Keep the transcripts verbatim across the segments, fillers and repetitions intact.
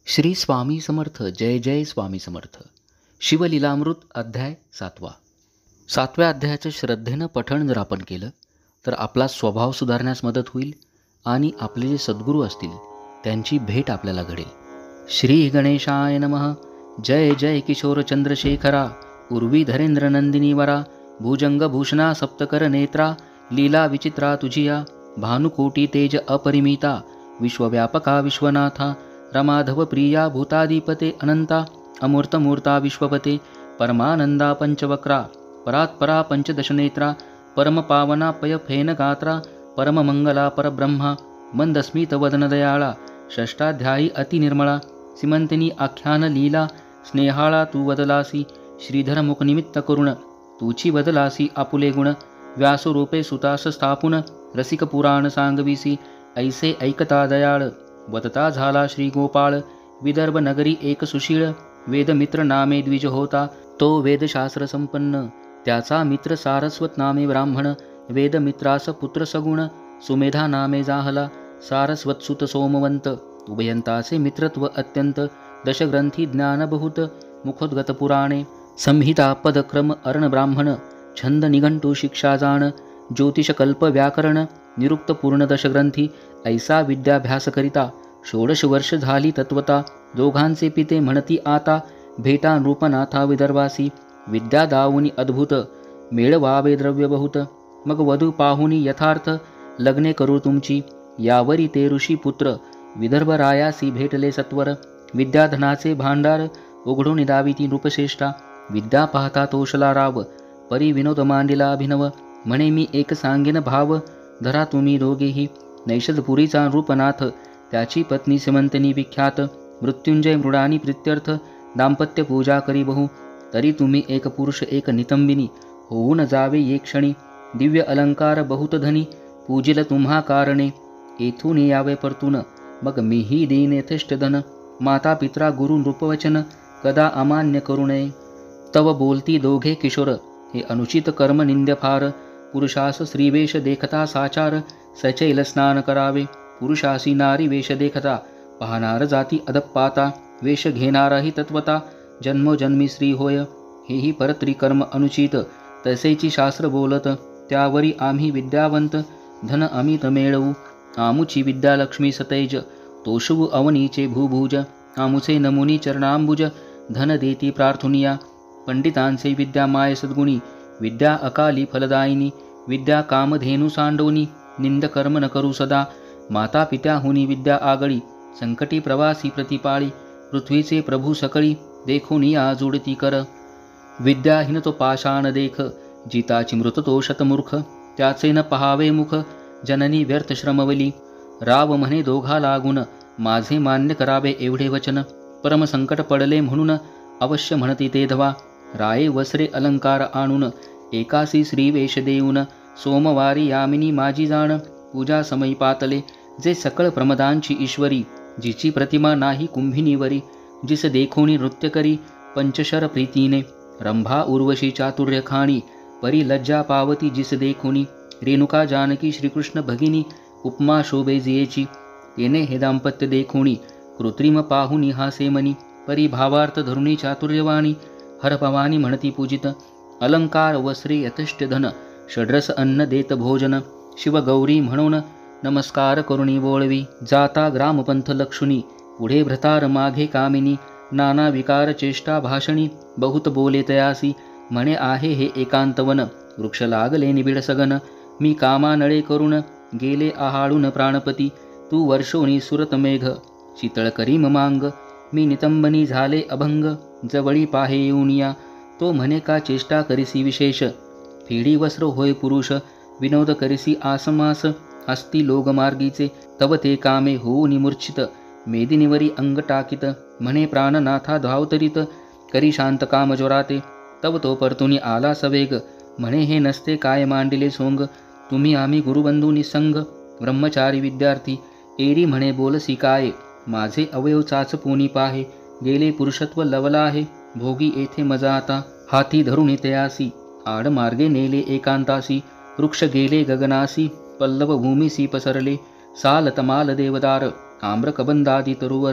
श्री स्वामी समर्थ. जय जय स्वामी समर्थ. शिवलीलामृत अध्याय सातवा. सातव्या अध्यायाचं श्रद्धेनं पठण जर आपण केलं तर आपला स्वभाव सुधारण्यास मदत होईल आणि आपले जे सद्गुरू असतील त्यांची भेट आपल्याला घडेल. श्री गणेशाय नमः. जय जय किशोर चंद्रशेखरा, उर्वी धरेंद्र नंदिनी वरा, भुजंगभूषणा सप्तकर नेत्रा, लीला विचित्रा तुझिया, भानुकोटी तेज अपरिमिता, विश्वव्यापका विश्वनाथा, रमाधव प्रिया भूताधिपते अनंता, अमूर्तमूर्ता विश्वपते, परमानंदा पंचवक्रा, परात्परा पंचदशनेत्रा, परमपावना पयफेनगात्रा, परममंगला परब्रह्मा, मंदस्मितवदन दयाळा, षष्टाध्यायी अतिनिर्मळा, सीमंतिनी आख्यान लीला, स्नेहाळा तू वदलासी, श्रीधर मुखनिमित्त करुण, तूची वदलासी आपुले गुण, व्यासरूपे सुतास स्थापुन, रसिक पुराण सांगविसी, ऐसे ऐकता दयाळ, वदता झाला श्री गोपाळ, विदर्भ नगरी एक सुशीळ, वेदमित्र नामे द्विज होता, तो वेदशास्त्र संपन्न, त्याचा मित्र सारस्वत नामे ब्राह्मण, वेदमित्रास पुत्र सगुण, सुमेधा नामे जाहला, सारस्वतसुत सोमवंत, उभयंताचे मित्रत्व अत्यंत, दशग्रंथी ज्ञान बहुत, मुखोद्गत पुराणे, संहिता पदक्रम अर्ण ब्राह्मण, छंद निघंटू शिक्षा जाण, ज्योतिषकल्प व्याकरण, निरुक्त पूर्ण दशग्रंथी, ऐसा विद्याभ्यास करिता, षोडश वर्ष झाली तत्वता, दोघांचे पिते म्हणती आता, भेटा नृपनाथा विदर्भासी, विद्या दावुनी अद्भुत, मेळवावे द्रव्य बहुत, मग वधू पाहुनी यथार्थ, लग्ने करू तुमची, यावरी ते ऋषी पुत्र, विदर्भ रायासी भेटले सत्वर, विद्याधनाचे भांडार, उघडून दाविती नृपश्रेष्ठा, विद्या पाहता तोषला राव, परी विनोद मांडिला अभिनव, म्हणे मी एक सांगेन भाव, धरा तुम्ही दोघेही, नैषधपुरीचा नृपनाथ, त्याची पत्नी सीमंतिनी विख्यात, मृत्युंजय मृडानी प्रित्यर्थ, दाम्पत्य पूजा करी बहु, तरी तुम्ही एक पुरुष एक नितंबिनी, होऊन जावे ये क्षणी, दिव्य अलंकार बहुत धनी, पूजिल तुम्हा कारणे, येथून यावे परतून, मग मीही देईन यथेष्ट धन, माता पित्रा गुरु नृपवचन, कदा अमान्य करू नये, तव बोलती दोघे किशोर, हे अनुचित कर्म निंद्य फार, पुरुषास स्त्रीवेश देखता साचार, सचैल स्नान करावे, पुरुषासी नारी वेश देखता, पाहणार जाती अदप्पाता, वेश घेणाराही तत्वता, जन्मोजन्मी स्त्री होय, हेही परत्रिकर्म अनुचित, तसेची शास्त्र बोलत, त्यावरी आम्ही विद्यावंत, धन अमित मेळवू, आमुची विद्या लक्ष्मी सतेज, तोषवू अवनीचे भूभुज, आमुचे नमुनी चरणांबुज, धन देती प्रार्थुनिया, पंडितांचे विद्या माय सद्गुणी, विद्या अकाली फलदायिनी, विद्या कामधेनु सांडोनी, निंद कर्म न करू सदा, माता पित्याहुनी विद्या आगळी, संकटी प्रवासी प्रतिपाळी, पृथ्वीचे प्रभू सकळी, देखोनी आजुडती कर, विद्याहीन तो पाषाण देख, जिताची मृत तो शतमूर्ख, त्याचे न पहावे मुख, जननी व्यर्थ श्रमवली, राव म्हणे दोघा लागून, माझे मान्य करावे एवढे वचन, परम संकट पडले म्हणून, अवश्य म्हणती ते धवा, राये वस्त्रे अलंकार आणून, एकासी श्रीवेश देऊन, सोमवारी यामिनी माझी जाण, पूजा समयी पातले, जे सकळ प्रमदांची ईश्वरी, जिची प्रतिमा नाही कुंभिनीवरी, जिस देखोनी नृत्य करी, पंचशर प्रीतीने, रंभा उर्वशी चातुर्य खाणी, परी लज्जा पावती जिस देखोनी, रेणुका जानकी श्रीकृष्ण भगिनी, उपमा शोभे जियेची, तेने हे दाम्पत्य देखोनी, कृत्रिम पाहुनी हासे मनी, परी भावार्थ धरुणी चातुर्यवाणी, हरपवानी म्हणती पूजित, अलंकार वस्त्रे यथेष्ट धन, षड्रस अन्न देत भोजन, शिवगौरी म्हणून नमस्कार करुणी बोळवी, जाता ग्रामपंथ लक्षुनी, पुढे भ्रतार माघे कामिनी, नाना विकार चेष्टा भाषणी, बहुत बोले तयासी, म्हणे आहे हे एकांतवन, वृक्ष लागले निबिड सगन, मी कामा नळे करून, गेले आहाळून प्राणपती, तू वर्षोनी सुरत मेघ, शीतळ करी ममांग, मी नितंबनी झाले अभंग, जवळी पाहे येऊनिया, तो म्हणे का चेष्टा करिसी विशेष, फेडी वस्त्र होय पुरुष, विनोद करिसी आसमास, हस्ती लोगमार्गीचे, तव ते कामे होऊनी मूर्छित, मेदिनीवरी अंग टाकित, म्हणे प्राणनाथा धावतरीत, करी शांत काम जोराते, तव तो परतुनी आला सवेग, म्हणे हे नसते काय मांडिले सोंग, तुम्ही आम्ही गुरुबंधू निसंग, ब्रह्मचारी विद्यार्थी, एरी म्हणे बोलसी काय, माझे अवयव चाच पोनी पाहे, गेले पुरुषत्व लवला आहे, भोगी येथे मजा आता, हाती धरून तयासी, आड मार्गे नेले एकांतासी, वृक्ष गेले गगनासी, पल्लव भूमीसी पसरले, साल तमाल देवदार, आम्रकबंदादी तरुवर,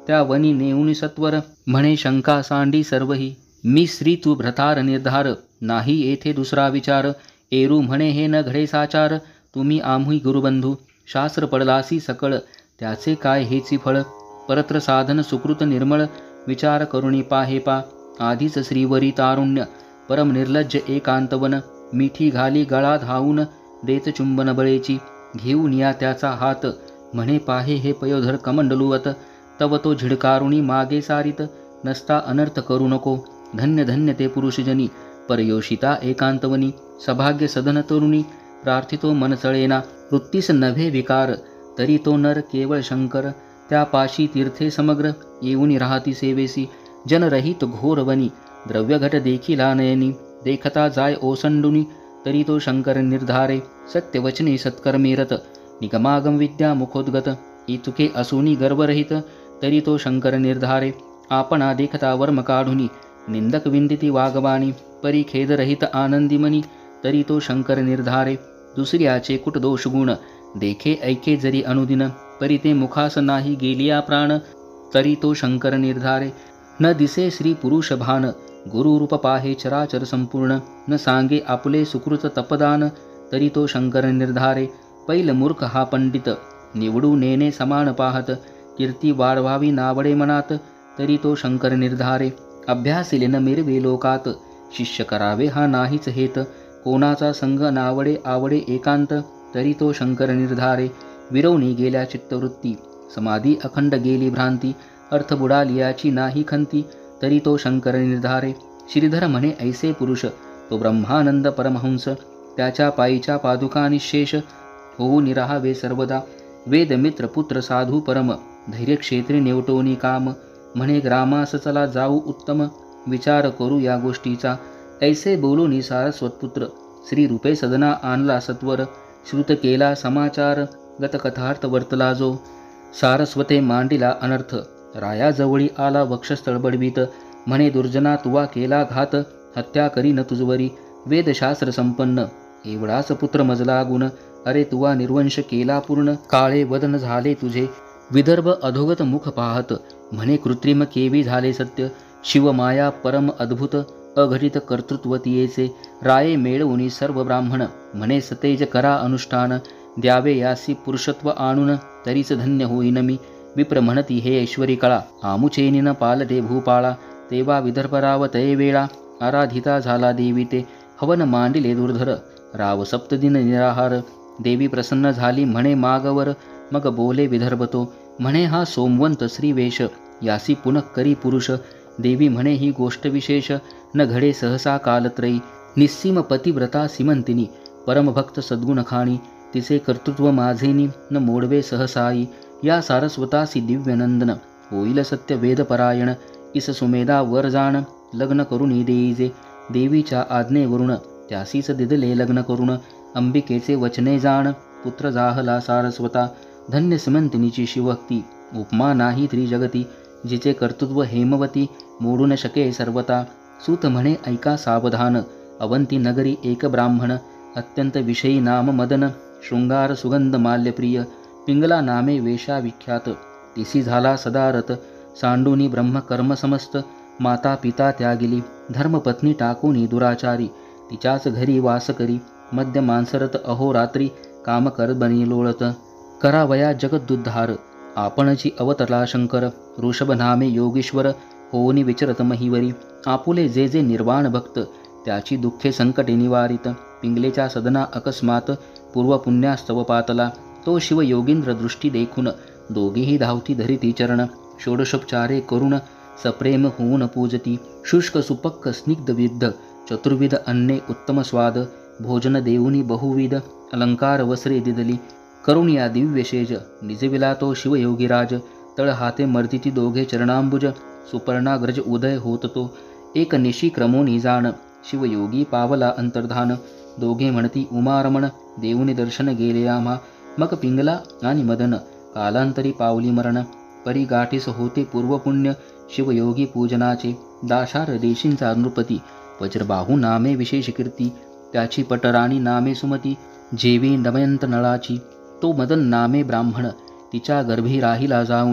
त्या वनी नेऊन सत्वर, म्हणे शंका सांडी सर्वही, मी श्री तू भ्रतार निर्धार, नाही येथे दुसरा विचार, एरू म्हणे हे न घडे साचार, तुम्ही आम्ही गुरुबंधू, शास्त्र पडलासी सकळ, त्याचे काय हेची फळ, परत्र साधन सुकृत निर्मळ, विचार करुणी पाहे पा, आधीच श्रीवरी तारुण्य, परम निर्लज्ज एकांतवन, मिठी घाली गळा धावून, देत चुंबन बळेची, घेऊन या त्याचा हात, म्हणे पाहे हे पयोधर कमंडलुवत, तव तो झिडकारुणी मागे सारित, नसता अनर्थ करू नको, धन्य धन्य ते पुरुषजनी, परयोषिता एकांतवनी, सभाग्य सदन तरुणी, प्रार्थितो मन चळेना, वृत्तीस नव्हे विकार, तरी तो नर केवळ शंकर, त्या पाशी तीर्थे समग्र, येऊनी राहती सेवेसी, जनरहित घोर वनी, द्रव्यघट देखिला नयनी, देखता जाय ओसंडुनी, तरी तो शंकर निर्धारे, सत्यवचने सत्कर्मेरत, निगमागम विद्या मुखोद्गत, इतुके असुनी गर्वरहित, तरी तो शंकर निर्धारे, आपणा देखता वर्म काढुनी, निंदक विंदिती वागवाणी, परी खेदरहित आनंदीमनी, तरी तो शंकर निर्धारे, दुसऱ्याचे कुट दोष गुण, देखे ऐके जरी अनुदिन, परी ते मुखास नाही गेलिया प्राण, तरी तो शंकर निर्धारे, न दिसे श्री पुरुष भान, गुरुरूप पाहे चराचर संपूर्ण, न सांगे आपुले सुकृत तपदान, तरी तो शंकर निर्धारे, पैल मूर्ख हा पंडित, निवडू नेने समान पाहत, कीर्ती वाढवावी नावडे मनात, तरी तो शंकर निर्धारे, अभ्यासिले न मिरवे लोकात, शिष्य करावे हा नाहीच हेत, कोणाचा संग नावडे आवडे एकांत, तरी तो शंकर निर्धारे, विरवणी गेल्या चित्तवृत्ती, समाधी अखंड गेली भ्रांती, अर्थ बुडालियाची नाही खंती, तरी तो शंकर निर्धारे, श्रीधर म्हणे ऐसे पुरुष, तो ब्रह्मानंद परमहंस, त्याच्या पायीच्या पादुका निशेष, होऊ निराहावे सर्वदा, वेद मित्र पुत्र साधू परम, धैर्य क्षेत्री नेवटोनी काम, म्हणे ग्रामास चला जाऊ उत्तम, विचार करू या गोष्टीचा, ऐसे बोलूनी सारस्वतपुत्र, श्री रूपे सदना आणला सत्वर, श्रुत केला समाचार, गतकथार्थ वर्तला जो, सारस्वते मांडिला अनर्थ, रायाजवळी आला वक्षस्थळ बडवीत, म्हणे दुर्जना तुवा केला घात, हत्या करी न तुझवरी, वेदशास्त्र संपन्न, एवढाच पुत्र मजला गुण, अरे तुवा निर्वंश केला पूर्ण, काळे वदन झाले तुझे, विदर्भ अधोगत मुख पाहत, म्हणे कृत्रिम केवी झाले सत्य, शिवमाया परम अद्भुत, अघटित कर्तृत्व तियेचे, राये मेळवुनी सर्व ब्राह्मण, म्हणे सतेज करा अनुष्ठान, द्यावे यासी पुरुषत्व आणून, तरीच धन्य होईन मी, विप्र म्हणती हे ऐश्वरी कळा, आमुचेनीन पालटे भूपाळा, तेव्हा विदर्भराव तये वेळा, आराधिता झाला देवी ते, हवन मांडिले दुर्धर, राव सप्तदिन निराहार, देवी प्रसन्न झाली म्हणे मागवर, मग बोले विदर्भतो, म्हणे हा सोमवंत श्रीवेश, यासी पुनः करी पुरुष, देवी म्हणे ही गोष्ट विशेष, न घडे सहसा कालत्रयी, निस्सीम पतिव्रता सीमंतिनी, परमभक्त सद्गुण खाणी, तिचे कर्तृत्व माझेनी, न मोडवे सहसाई, या सारस्वतासी दिव्यनंदन, होईल सत्य वेदपरायण, इस सुमेधा वर जाण, लग्न करून देईजे, देवीच्या आज्ञेवरून, त्यासीच दिदले लग्न करून, अंबिकेचे वचने जाण, पुत्र जाहला सारस्वता, धन्य सीमंतिनीची शिवभक्ती, उपमा नाही त्रिजगती, जिचे कर्तृत्व हेमवती, मोडू न शके सर्वता, सूत म्हणे ऐका सावधान, अवंती नगरी एक ब्राह्मण, अत्यंत विषयी नाम मदन, शृंगार सुगंध माल्यप्रिय, पिंगला नामे वेशा विख्यात, तिसी झाला सदारत, सांडूनी ब्रह्म कर्म समस्त, माता पिता त्यागिली, धर्मपत्नी टाकूनी दुराचारी, तिच्याच घरी वास करी, मध्य मांसरत अहोरात्री, काम कर बनी लोळत, करावया जगदुद्धार, आपणची अवतरला शंकर, ऋषभ नामे योगीश्वर, होनी विचरत महीवरी, आपुले जे जे निर्वाण भक्त, त्याची दुःखे संकटे निवारित, पिंगलेच्या सदना अकस्मात, पूर्व पुण्यास्तव पातला, तो शिव योगींद्र दृष्टी देखून, दोघेही धावती धरिती चरण, षोडशोपचारे करुण, सप्रेम होऊन पूजती, शुष्क सुपक्क स्निग्ध विद्ध, चतुर्विध अन्ने उत्तम स्वाद, भोजन देऊनी बहुविध, अलंकार वस्त्रे दिदली, करुण या दिव्यशेज, निजविला तो शिवयोगीराज, तळ हाते मर्दिती दोघे चरणांबुज, सुपर्णाग्रज उदय होत तो, एक निशी क्रमोनी जाण, शिवयोगी पावला अंतर्धान, दोघे म्हणती उमारमण, देऊनी दर्शन गेले आम्हा, मग पिंगला आणि मदन, कालांतरी पावली मरण, परी गाठीस होते पूर्वपुण्य, शिवयोगी पूजनाचे, दाशार देशींचा नृपती, वज्रबाहू नामे विशेष कीर्ती, त्याची पटराणी नामे सुमती, जेवी दमयंत नळाची, तो मदन नामे ब्राह्मण, तिच्या गर्भी राहिला जाऊन,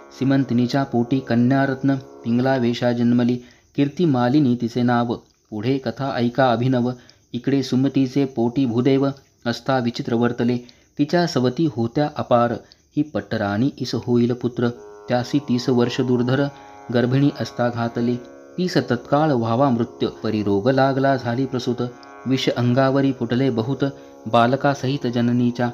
सीमंतिनीच्या पोटी कन्यारत्न पिंगला वेशा जन्मली. कीर्ती मालिनी तिचे नाव. पुढे कथा ऐका अभिनव. इकडे सुमतीचे पोटी भूदेव असता विचित्र वर्तले. तिच्या सवती होत्या अपार. ही पट्टराणी इस होईल पुत्र. त्यासी तीस वर्ष दुर्धर गर्भिणी असता घातले. तीस तत्काळ व्हावा मृत्यू. परी रोग लागला झाली प्रसूत. विष अंगावरी फुटले बहुत. बालकासहित जननीच्या.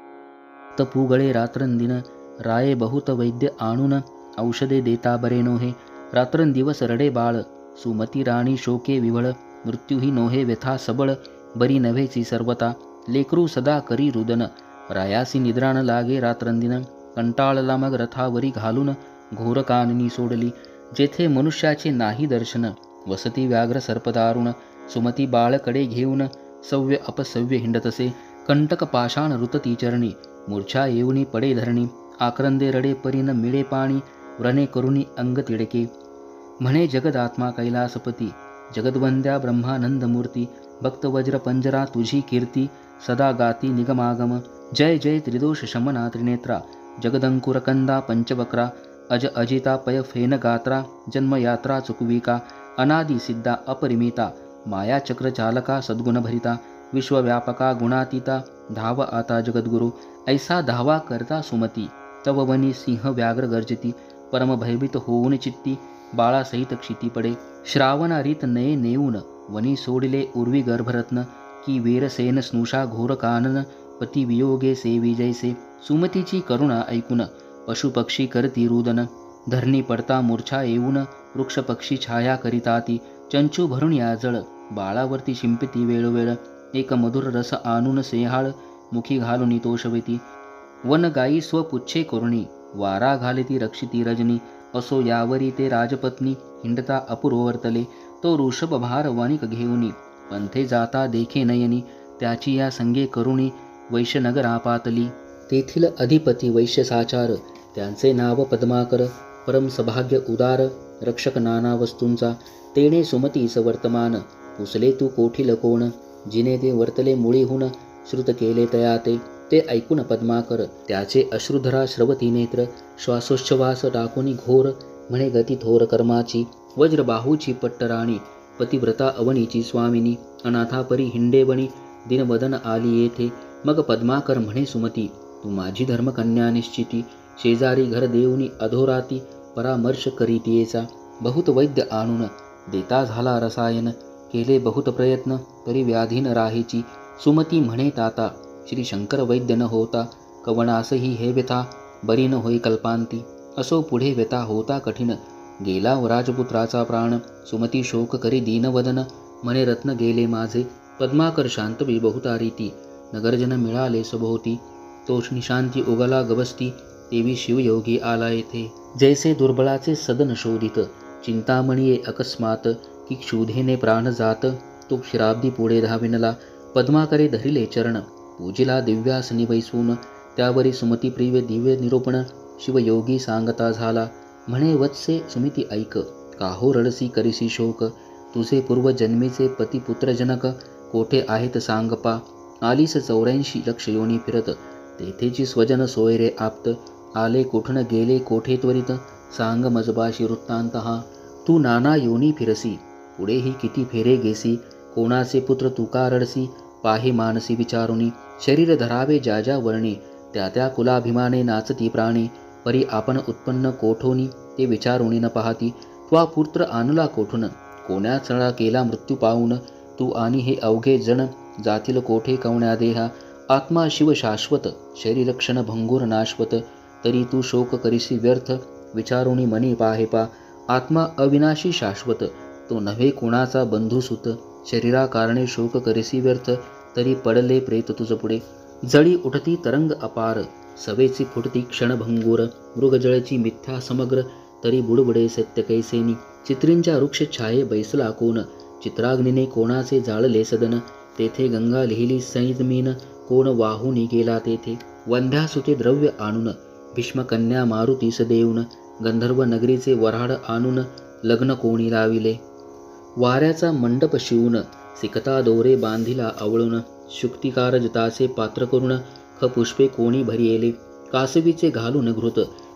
तपुगळे रात्रंदिन राये बहुत वैद्य आणून. औषधे देता बरे नोहे. रात्रंदिवस रडे बाळ. सुमती राणी शोके विवळ. मृत्यूही नोहे व्यथा सबळ. बरी नव्हेची सर्वता. लेकरू सदा करी रुदन. रायासी निद्राण लागे रात्रंदिन. कंटाळला मग रथावरी घालून. घोर काननी सोडली. जेथे मनुष्याचे नाही दर्शन. वसती व्याघ्र सर्पदारुण. सुमती बाळकडे घेऊन सव्य अपसव्य हिंडतसे. कंटक पाषाण रुतती चरणी. मूर्छा येऊनी पडे धरणी. आक्रंदे रडे परीन मिळे पाणी. व्रणे करुणी अंग तिडके. म्हणे जगदात्मा कैलासपती. जगद्वंद्या ब्रह्मानंद मूर्ती. भक्त वज्र पंजरा तुझी कीर्ती. सदा गाती निगमागम. जय जय त्रिदोष शमना त्रिनेत्रा. जगदंकुरकंदा पंचवक्रा. अज अजिता पय फेन गात्रा. जन्मयात्रा चुकविका. अनादि सिद्धा अपरिमिता. माया चक्र चालका सद्गुण भरिता. विश्वव्यापका गुणातीता. धाव आता जगद्गुरु. ऐसा धावा करता सुमती. तव वनी सिंह व्याघ्र गर्जती. परम भयभीत होऊन चित्ती. बाळासहित क्षिती पडे. श्रावणा रीत नये नेऊन. वनी सोडिले उर्वी गर्भरत्न. की वीरसेन स्नुषा घोर कानन. पती वियोगे सेवी जैसे. सुमतीची करुणा ऐकून पशुपक्षी करती रुदन. धरणी पडता मूर्छा येऊन. वृक्षपक्षी छाया करिताती. चंचू भरून याजळ. बाळावरती शिंपिती वेळोवेळ. एक मधुर रस आणून सेहाळ. मुखी घालून तोषविती. वन गायी स्वपुच्छे करुणी. वारा घालिती रक्षिती रजनी. असो यावरी ते राजपत्नी. हिंडता अपुरवर्तले. तो ऋषभ भार वणिक घेऊनी. पंथे जाता देखे नयनी. त्याची या संगे करुणी. वैश्यनगरा पातली. तेथील अधिपती वैश्य साचार. त्यांचे नाव पद्माकर. परम सभाग्य उदार. रक्षक नाना वस्तूंचा. तेने सुमतीस वर्तमान. पुसले तू कोठील कोण. जिने ते वर्तले मुळीहून. श्रुत केले तया ते. ते ऐकून पद्माकर. त्याचे अश्रुधरा श्रवती नेत्र. श्वासोच्छ्वास टाकुनी घोर. म्हणे गती थोर कर्माची. वज्रबाहूची पट्टराणी. पतिव्रता अवनीची स्वामिनी. अनाथापरी हिंडेवणी. दिनवदन आली येथे. मग पद्माकर म्हणे सुमती. तू माझी धर्मकन्या निश्चिती. शेजारी घर देऊनी अधोराती. परामर्श करीतीयेचा. बहुत वैद्य आणून देता झाला रसायन. केले बहुत प्रयत्न तरी व्याधीन राहीची. सुमती म्हणे ताता. श्री शंकर वैद्य न होता. कवणासही हे व्यथा. बरी न होई कल्पांती. असो पुढे व्यथा होता कठीण. गेला राजपुत्राचा प्राण. सुमती शोक करी दीनवदन. म्हणे रत्न गेले माझे. पद्माकर शांतवी बहुतारीती. नगरजन मिळाले सभोवती. तोष निशांती उगला गवस्ती. देवी शिवयोगी आला येथे. जैसे दुर्बळाचे सदन शोधित. चिंतामणीये अकस्मात. की क्षुधेने प्राण जात. तो क्षीराब्दी पुढे धाविनला. पद्माकरे धरिले चरण. पूजिला दिव्यासनी बैसून. त्यावरी सुमती प्रिय दिव्य निरूपण. शिवयोगी सांगता झाला. म्हणे वत्से सुमिती ऐक. काहो रडसी करिसी शोक. तुझे पूर्वजन्मीचे पतिपुत्रजनक. कोठे आहेत सांग पा. आलीस चौऱ्याऐंशी लक्ष योनी फिरत. तेथेची स्वजन सोय रे आप्त. आले कोठण गेले कोठे त्वरित. सांग मजबाशी वृत्तांत हा. तू नाना योनी फिरसी. पुढेही किती फेरे गेसी. कोणाचे पुत्र तुका रडसी. पाहे मानसी विचारुनी. शरीर धरावे ज्या ज्या वर्णी. त्या त्या कुलाभिमाने नाचती प्राणी. परी आपण उत्पन्न कोठोनी. ते विचारुनी न पाहती. त्वा पुत्र आणला कोठून. कोण्या चळा केला मृत्यू पाहून. तू आणि हे अवघे जण. जातील कोठे कवण्या देहा. आत्मा शिव शाश्वत. शरीरक्षण भंगूर नाशवत. तरी तू शोक करिसी व्यर्थ. विचारुनी मनी पाहे पा. आत्मा अविनाशी शाश्वत. तो नव्हे कोणाचा बंधुसुत. शरीरा कारणे शोक करिसी व्यर्थ. तरी पडले प्रेत तुझ पुढे. जळी उठती तरंग अपार. सवेची फुटती क्षणभंगूर. मृगजळची मिथ्या समग्र. तरी बुडबुडे सत्य कैसेनी. चित्रींच्या वृक्ष छाये बैसला कोण. चित्राग्नीने कोणाचे जाळले सदन. तेथे गंगा लिहिली संयमीन. कोण वाहूनी गेला तेथे. वंध्यासुते द्रव्य आणून. भीष्मकन्या मारुतीस देऊन. गंधर्व नगरीचे वऱ्हाड आणून. लग्न कोणी लाविले. वाऱ्याचा मंडप शिवून. सिकता दोरे बांधिला आवळून. शुक्तिकार जताचे पात्र करून. खपुष्पे कोणी भरियेले. कासवीचे घालून घृत.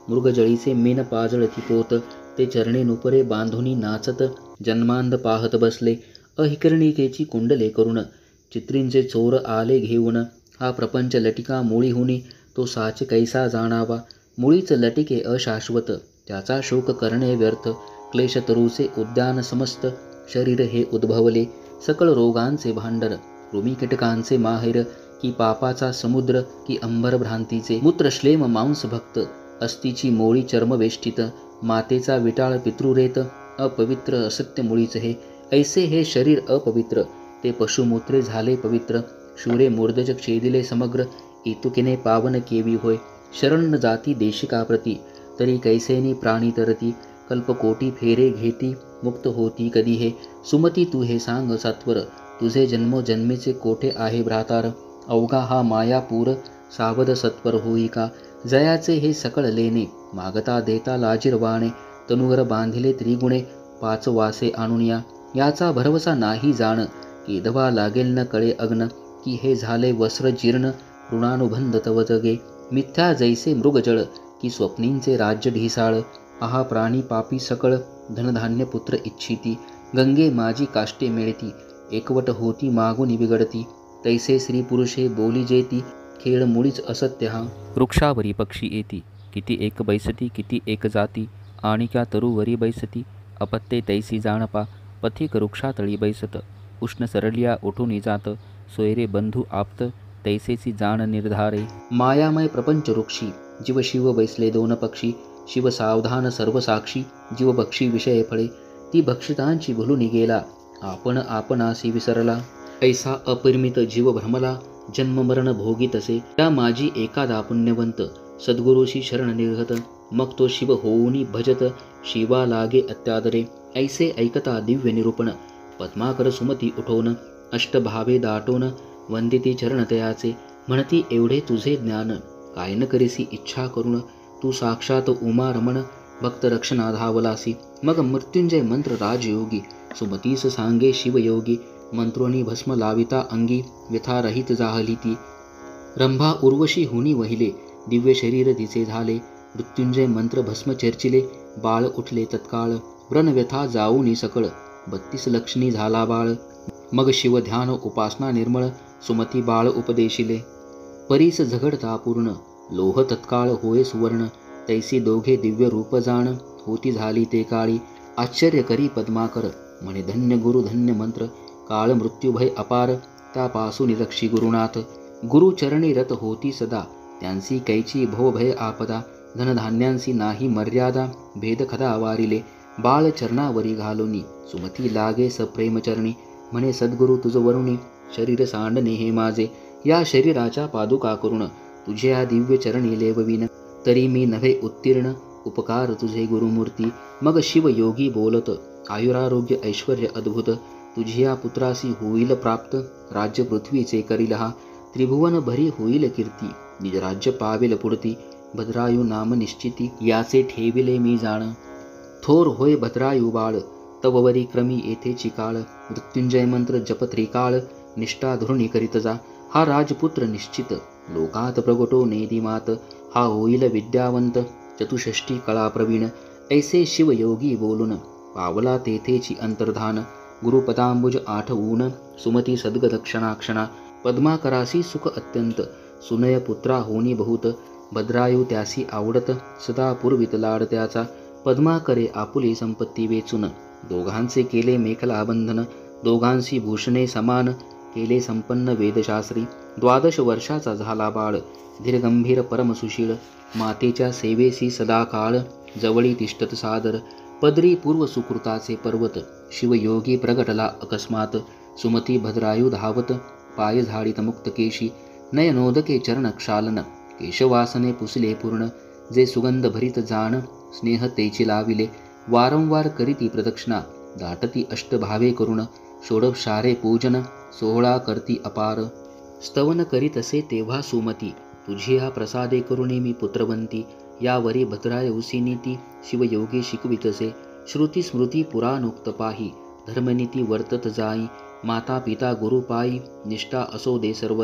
मृगजळीचे मेन पाजळती पोत, ते चरणे नुपरे बांधुनी नाचत, जन्मांध पाहत बसले, अहिकर्णिकेची कुंडले करुण, चित्रींचे चोर आले घेऊन, हा प्रपंच लटिका मुळीहुनी, तो साच कैसा जाणावा, मुळीच लटिके अशाश्वत, त्याचा शोक करणे व्यर्थ, क्लेश तरुचे उद्यान समस्त, शरीर हे उद्भवले, सकळ रोगांचे भांडर, कृमी कीटकांचे माहेर, की पापाचा समुद्र, की अंबर भ्रांतीचे मूत्र, श्लेम मांस भक्त, अस्तीची मोळी चर्मवेष्टित, मातेचा विटाळ पितृरेत, अपवित्र असत्य मुळीच हे, ऐसे हे शरीर अपवित्र, ते पशुमूत्रे झाले पवित्र, शूरे मूर्धज छेदिले समग्र, इतुकिने पावन केवी होय, शरण जाती देशिकाप्रती, तरी कैसेनी प्राणी तरती, कल्पकोटी फेरे घेती, मुक्त होती कधी हे, सुमती तू हे सांग सत्वर, तुझे जन्मोजन्मीचे कोठे आहे भ्रातार, अवघा हा मायापूर, सावध सत्वर होई का, जयाचे हे सकळ लेणे, मागता देता लाजीरवाणे, तनुवर बांधिले त्रिगुणे, पाच वासे आणुनिया, याचा भरवसा नाही जाण, केदवा लागेल न कळे अग्न, की हे झाले वस्त्र जीर्ण, ऋणानुबंध तव जगे, मिथ्या जैसे मृगजळ, की स्वप्नींचे राज्य ढिसाळ, आहा प्राणी पापी सकळ, धनधान्य पुत्र इच्छिती, गंगे माझी काष्टे मिळती, एकवट होती मागुनी बिघडती, तैसे स्त्री पुरुषे बोली जेती, खेळ मुळीच असत्य हा, वृक्षावरी पक्षी येती, किती एक बैसती, किती एक जाती, आणि क्या तरुवरी बैसती, अपत्ये तैसी जाणपा, पथिक वृक्षातळी बैसत, उष्ण सरलिया उठून जात, सोयरे बंधू आप्त, तैसेची जाण निर्धारे, मायामय प्रपंच वृक्षी, जीव शिव बैसले दोन पक्षी, शिव सावधान सर्व साक्षी, जीव भक्षी विषय फळे, ती भक्षितांची भुलून गेला, आपण आपणासी विसरला, ऐसा अपरिमित जीव भ्रमला, जन्म मरण भोगी तसे, त्या माझी एखादा पुण्यवंत, सद्गुरूशी शरण निर्गत, मग तो शिव होऊनी भजत, शिवा लागे अत्यादरे, ऐसे ऐकता दिव्य निरूपण, पद्माकर सुमती उठवून, अष्टभावे दाटून, वंदिती चरण तयाचे, म्हणती एवढे तुझे ज्ञान, काय न करीसी इच्छा करून, तू साक्षात उमा रमण, भक्त रक्षणा धावलासी, मग मृत्युंजय मंत्र राजयोगी, सुमतीस सांगे शिवयोगी, मंत्रोनी भस्म लाविता अंगी, व्यथारहित जाहली ती, रंभा उर्वशी हुनी वहिले, दिव्य शरीर तिचे झाले, मृत्युंजय मंत्र भस्म चर्चिले, बाळ उठले तत्काळ, व्रणव्यथा जाऊनी सकळ, बत्तीस लक्षणी झाला बाळ, मग शिव ध्यान उपासना निर्मळ, सुमती बाळ उपदेशिले, परीस झगडता पूर्ण, लोह तत्काळ होय सुवर्ण, तैसी दोघे दिव्य रूप जाण, होती झाली ते काळी, आश्चर्य करी पद्माकर, म्हणे धन्य गुरु धन्य मंत्र, काळ मृत्युभय अपार, त्यापासून रक्षी गुरुनाथ, गुरुचरणी रत होती सदा, त्यांसी कैची भवभय आपदा, धनधान्यांसी नाही मर्यादा, भेद खदा वारिले, बाळ चरणावरी घालुनी, सुमती लागे सप्रेमचरणी, म्हणे सद्गुरु तुझ वरुणी, शरीर सांडणे हे माझे, या शरीराच्या पादुका करुण, तुझे या दिव्य चरणी लेवविन, तरी मी नव्हे उत्तीर्ण, उपकार तुझे गुरुमूर्ती, मग शिव योगी बोलत, आयुरारोग्य ऐश्वर्य अद्भुत, तुझी या पुत्रासी होईल प्राप्त, राज्य पृथ्वीचे करील हा, त्रिभुवन भरी होईल कीर्ती, निज राज्य पावेल पुढती, भद्रायू नाम निश्चिती, याचे ठेविले मी जाण, थोर होय भद्रायू बाळ, तववरी क्रमी येथे चिकाळ, मृत्युंजय मंत्र जप त्रिकाळ, निष्ठा धृणी करीत जा, हा राजपुत्र निश्चित, लोकात प्रगटो नेदिमात, हा होईल विद्यावंत, चतुष्षष्टी कळा प्रवीण, ऐसे शिवयोगी बोलून, पावला तेथेची अंतर्धान, गुरुपदांबुज आठवून, सुमती सद्गत क्षणाक्षणा, पद्माकरासी सुख अत्यंत, सुनय पुत्रा होनी बहुत, भद्रायू त्यासी आवडत, सदा पूर्वित लाड त्याचा, पद्माकरे आपुली संपत्ती वेचून, दोघांचे केले मेखला बंधन, दोघांशी भूषणे समान, केले संपन्न वेदशास्त्री, द्वादश वर्षाचा झाला बाळ, धीरगंभीर परमसुशील, मातेच्या सेवेसी सदा काळ, जवळी तिष्ठत सादर, पदरी पूर्व सुकृताचे पर्वत, शिवयोगी प्रगटला अकस्मात, सुमती भद्रायू धावत, पाय झाडीत मुक्त केशी, नयनोदके चरण क्षालन, केशवासने पुसले पूर्ण, जे सुगंध भरित जाण, स्नेह तेची लाविले, वारंवार करीती प्रदक्षिणा, दाटती अष्टभावे करुण, षोडशारे पूजन, सोहळा करती अपार, स्तवन करीत असे तेव्हा सुमती, तुझी हा प्रसादे करुणे मी पुत्रवंती, यावरी भद्रायुसी नीती, शिवयोगी शिकवितसे, श्रुती स्मृती पुराणोक्त पाही, धर्मनीती वर्तत जाई, माता पिता गुरु पायी, निष्ठा असो दे सर्वदा,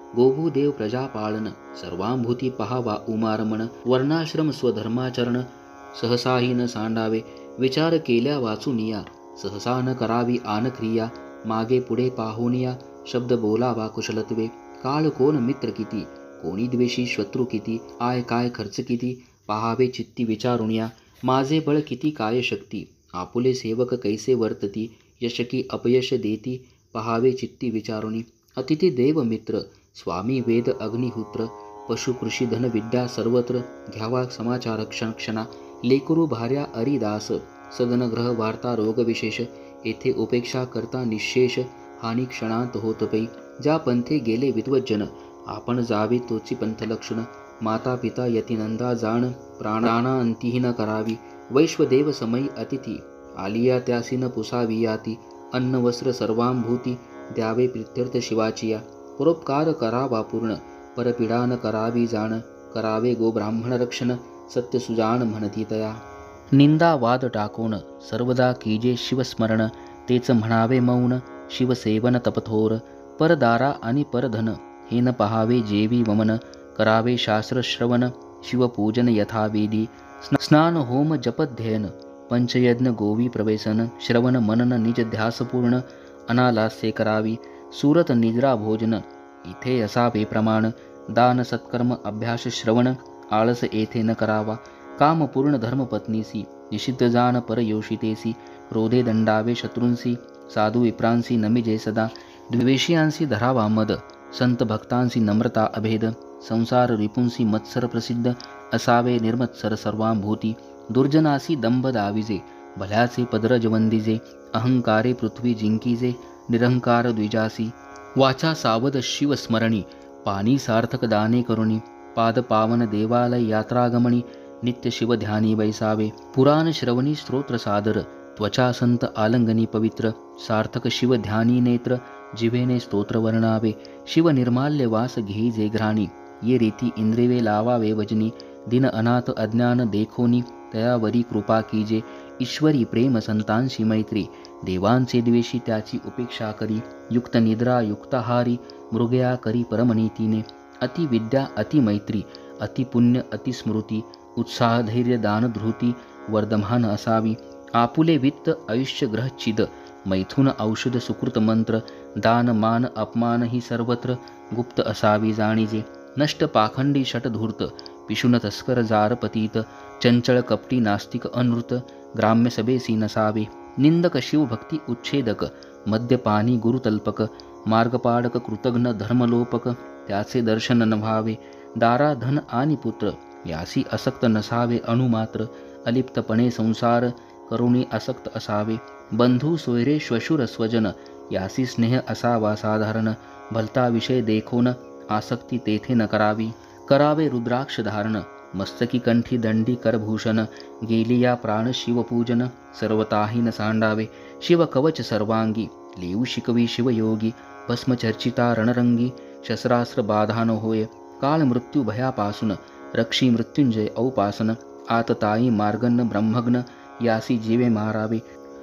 गोभूदेव प्रजापालन सर्वांभूती पहावा उमारमण वर्णाश्रम स्वधर्माचरण सहसाही न सांडावे विचार केल्या वाचुनिया सहसा न करावी आन क्रिया मागे पुढे पाहुनिया शब्द बोलावा कुशलत्वे काळ कोण मित्र किती कोणी द्वेषी शत्रू किती आय काय खर्च किती पहावे चित्ती विचारुनिया माझे बळ किती काय शक्ती आपुले सेवक कैसे वर्तती यशकी अपयश देती पहावे चित्ती विचारुनी अतिथी देव मित्र स्वामी वेद अग्निहोत्र पशु कृषी धन विद्या सर्वत्र घ्यावा समाचार क्षण क्षणा लेकरू भार्या अरिदास सदनग्रह वार्ता रोग विशेष येथे उपेक्षा करता निशेष हानी क्षणांत होत पै ज्या पंथे गेले विद्वज्जन आपण जावे तोची पंथलक्षण माता पिता यतिनंदा जाण प्राणाना अंतिही न करावी वैश्वदेव समयी अतिथी आलिया त्यासी न पुसावी याती अन्न वस्त्र सर्वांभूती द्यावे प्रित्यर्थ शिवाचिया परोपकार करावा पूर्ण परपीडा न करावी जाण करावे गो ब्राह्मण रक्षण सत्य सुजान म्हणती तया निंदा वाद टाकोन सर्वदा कीजे शिवस्मरण तेच म्हणावे मौन शिवसेवन तपथोर परदारा आणि परधन हे न पहावे जेवी वमन करावे शास्त्र श्रवण शिवपूजन यथाविधी स्नान होम जपध्ययन पंचयज्ञ गोवी प्रवेशन श्रवण मनन निज ध्यासपूर्ण अनालास्ये करावी सुरत निद्रा भोजन इथे असावे प्रमाण दान सत्कर्म अभ्यास श्रवण आळस येथे न करावा काम पूर्ण धर्मपत्नीसी निषिद्ध जाण परयोषितेसी क्रोधे दंडावे शत्रूंसी साधू विप्रांसी नमिजे सदा द्वेषियांसी धरावा मद संत भक्तांसी नम्रता अभेद संसार रिपुंसी मत्सर प्रसिद्ध असावे निर्मत्सर सर्वांभूती दुर्जनासी दंभ दाविजे भल्याचे पदरज वंदिजे अहंकारे पृथ्वी जिंकीजे निरंकार द्विजासी वाचा सावध शिवस्मरणी पाणी सार्थक दाने करुणी पाद पावन देवालय यात्रागमनी नित्य शिवध्यानी बैसावे पुराण श्रवणी स्तोत्र सादर त्वचा संत आलंगनी पवित्र सार्थक शिवध्यानी नेत्र जिभेने स्तोत्र वर्णावे शिव निर्माल्य वास घेईजे घ्राणी ये रीती इंद्रिये लावावे वजनी दिन अनाथ अज्ञान देखोनी तयावरी कृपा कीजे ईश्वरी प्रेम संतांशी मैत्री देवांचे द्वेषी त्याची उपेक्षा करी युक्त निद्रा युक्ताहारी मृगया करी परमनीतीने अति विद्या अति मैत्री अति पुण्य अति स्मृती उत्साह धैर्य दान धृती वर्धमान असावी आपुले वित्त आयुष्य ग्रह चिद मैथुन औषध सुकृत मंत्र दान मान अपमान ही सर्वत्र गुप्त असावी जाणीजे नष्ट पाखंडी षटधूर्त पिशुन तस्कर जार पतीत चंचळ कपटी नास्तिक अनृत ग्राम्य सभेसी नसावे निंदक शिवभक्ती उच्छेदक मद्यपानी गुरुतल्पक मार्गपाडक कृतघ्न धर्मलोपक त्याचे दर्शन न व्हावे दारा धन आणि पुत्र यासी असक्त नसावे अणुमात्र अलिप्तपणे संसार करुणी असक्त असावे बंधू सोयरे श्वशुर स्वजन यासी स्नेह असावा साधारण भलता विषय देखोन आसक्ती तेथे न करावी करावे रुद्राक्ष धारण मस्तकी कंठी दंडी करभूषण गेली या प्राण शिवपूजन सर्वताही न सांडावे शिव कवच सर्वांगी लिहू शिकवी शिवयोगी भस्म चर्चिता रणरंगी शस्त्रास्त्र बाधान होय काळ मृत्यू भयापासून रक्षी मृत्युंजय औपासन आतताई मार्गन्न ब्रह्मग्न यासी जीवे मारावे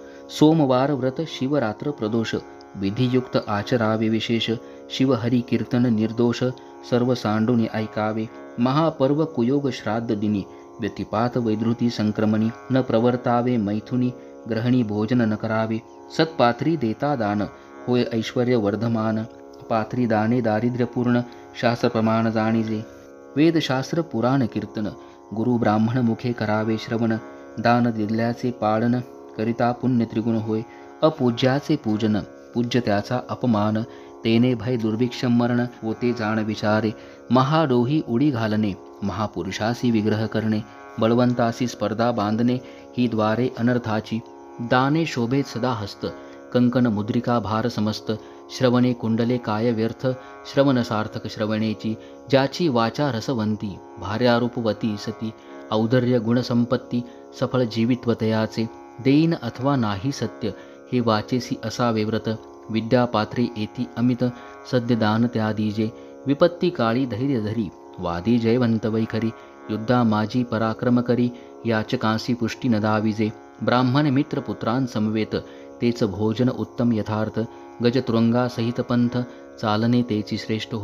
सोमवार व्रत शिवरात्र प्रदोष विधियुक्त आचरावे विशेष शिवहरी कीर्तन निर्दोष सर्व सांडूने ऐकावे महापर्व कुयोग श्राद्ध दिनी व्यतिपात वैधृती संक्रमणी न प्रवर्तावे मैथुनी ग्रहणी भोजन न करावे सत्पात्री देता दान होय ऐश्वर्य वर्धमान पात्री दाने दारिद्र्यपूर्ण शास्त्र प्रमाण जाणीजे वेदशास्त्र पुराण कीर्तन गुरु ब्राह्मण मुखे करावे श्रवण दान दिल्याचे पाळन करिता पुण्य त्रिगुण होय अपूज्याचे पूजन पूज्य त्याचा अपमान तेने भय दुर्भिक्ष मरण होते जाण विचारे महाडोही उडी घालणे महापुरुषासी विग्रह करणे बळवंतासी स्पर्धा बांधणे ही द्वारे अनर्थाची दाने शोभेत सदा हस्त कंकण मुद्रिका भार समस्त श्रवणे कुंडले काय व्यर्थ श्रवण सार्थक श्रवणेची ज्याची वाचा रसवंती भार्यारूपवती सती औदर्य गुणसंपत्ती सफळ जीवित्वतयाचे देईन अथवा नाही सत्य हे वाचेसी असावे व्रत विद्यापात्री येती अमित सद्य दान त्या दीजे विपत्ती काळी धैर्य धरी वादी जयवंत वैखरी युद्धा माझी पराक्रम करी याचकांसी पुष्टी न दाविजे ब्राह्मण मित्र पुत्रांसमवेत तेच भोजन उत्तम यथार्थ गजतुरंगा सहित पंथ चालणे तेची श्रेष्ठ होय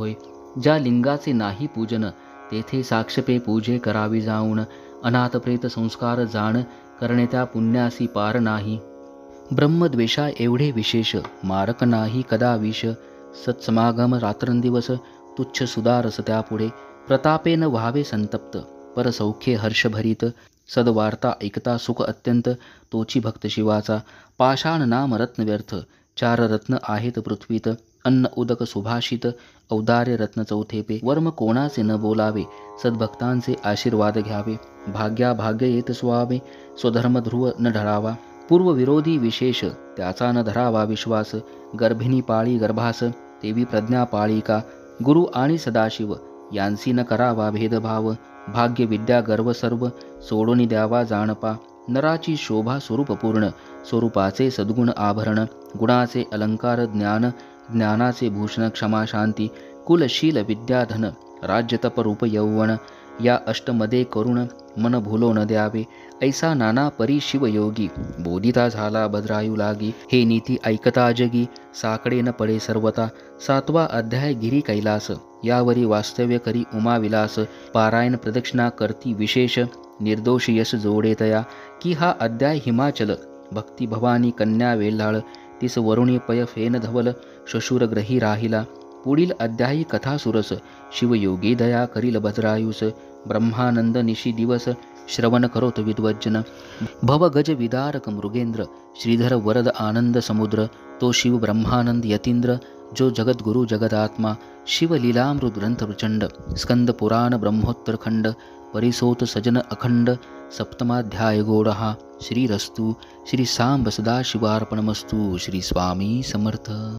ज्या लिंगाचे नाही पूजन तेथे साक्षपे पूजे करावी जाऊन. अनाथ प्रेत संस्कार जाण करणे त्या पुण्यासी पार नाही. ब्रह्मद्वेषा एवढे विशेष मारक नाही कदा विष. सत्समागम रात्रंदिवस तुच्छ सुदारस त्यापुढे. प्रतापेन व्हावे संतप्त परसौख्ये हर्षभरित. सद्वार्ता ऐकता सुख अत्यंत तोची भक्त शिवाचा. पाषाण नाम रत्न व्यर्थ चार रत्न आहेत पृथ्वीत. अन्न उदक सुभाषित औदार्य रत्न चौथेपे. वर्म कोणाचे न बोलावे सद्भक्तांचे आशीर्वाद घ्यावे. भाग्या भाग्य येत स्वावे स्वधर्म ध्रुव न ढळावा. पूर्वविरोधी विशेष त्याचा न धरावा विश्वास. गर्भिणी पाळी गर्भास देवी प्रज्ञा पाळिका. गुरु आणि सदाशिव यांसी न करावा भेदभाव. भाग्य विद्या गर्व सर्व सोडून द्यावा जाणपा. नराची शोभा स्वरूपपूर्ण स्वरूपाचे सद्गुण आभरण. गुणाचे अलंकार ज्ञान ज्ञानाचे भूषण क्षमा शांती. कुलशील विद्याधन राज्यतप रूप यौवन. या अष्टमध्ये करुण मन भुलो न द्यावे. ऐसा नाना परी शिवयोगी बोधिता झाला भद्रायू लागी. हे नीती ऐकता जगी साकडे न पडे सर्वता. सातवा अध्याय गिरी कैलास यावरी वास्तव्य करी उमाविलास. पारायण प्रदक्षिणा करती विशेष निर्दोष यश जोडे तया. की हा अध्याय हिमाचल भक्ती भवानी कन्या वेल्हाळ. तिस वरुणी पय फेन धवल श्वशुरग्रही राहिला. पुढील अध्यायी कथा सुरस शिवयोगी दया करील भद्रायुस. ब्रह्मानंद निशी दिवस श्रवण करोत विद्वज्जन. भव गज विदारक मृगेंद्र श्रीधर वरद आनंद समुद्र. तो शिव ब्रह्मानंद यतींद्र जो जगद्गुरु जगदात्मा. शिवलीलामृत ग्रंथ प्रचंड स्कंद पुराण ब्रह्मोत्तर खंड. परिसोत सजन अखंड सप्तमाध्याय गोडहा. श्रीरस्तु श्री सांब सदाशिवार्पणमस्तु. श्री स्वामी समर्थ.